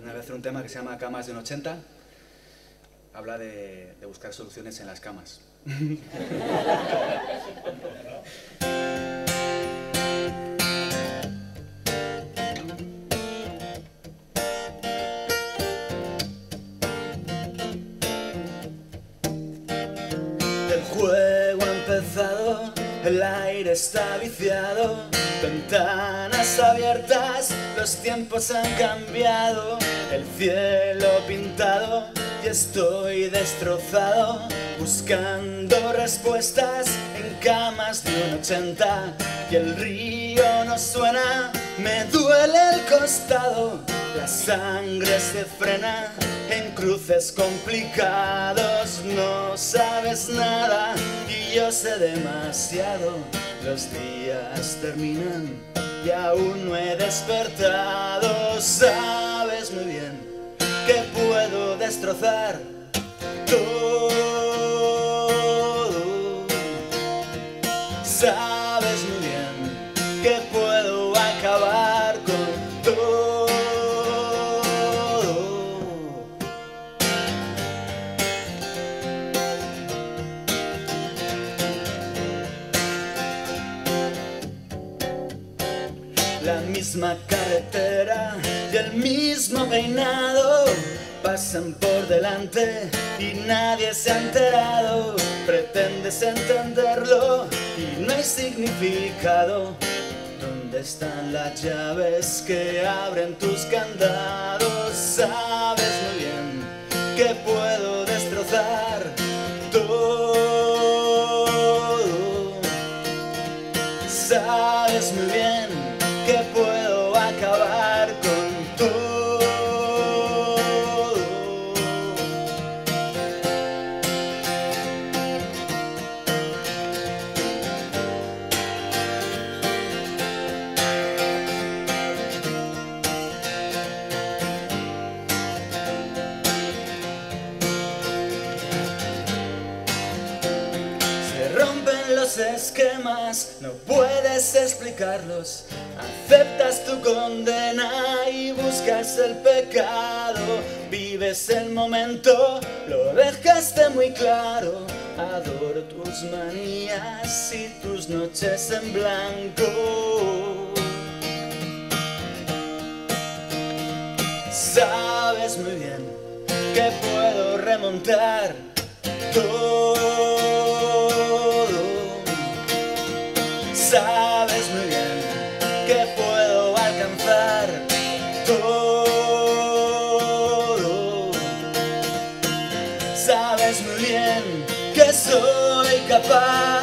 voy a hacer un tema que se llama Camas de un 80. Habla de buscar soluciones en las camas. El juego ha empezado, el aire está viciado, ventanas abiertas, los tiempos han cambiado, el cielo pintado y estoy destrozado, buscando respuestas en camas de un 80 y el río no suena, me duele el costado, la sangre se frena en cruces complicados, no sabes nada y yo sé demasiado, los días terminan y aún no he despertado, sabes muy bien que puedo destrozar todo, sabes muy bien que puedo acabar con todo. La misma carretera y el mismo peinado pasan por delante y nadie se ha enterado. Pretendes entenderlo y no hay significado. ¿Dónde están las llaves que abren tus candados? Sabes muy bien que puedo destrozar todo. Sabes muy bien que puedo acabar con todo. Se rompen los esquemas, no puedes explicarlos. Aceptas tu condena y buscas el pecado. Vives el momento, lo dejaste muy claro. Adoro tus manías y tus noches en blanco. Sabes muy bien que puedo remontar todo. Sabes muy bien que puedo alcanzar todo. Sabes muy bien que soy capaz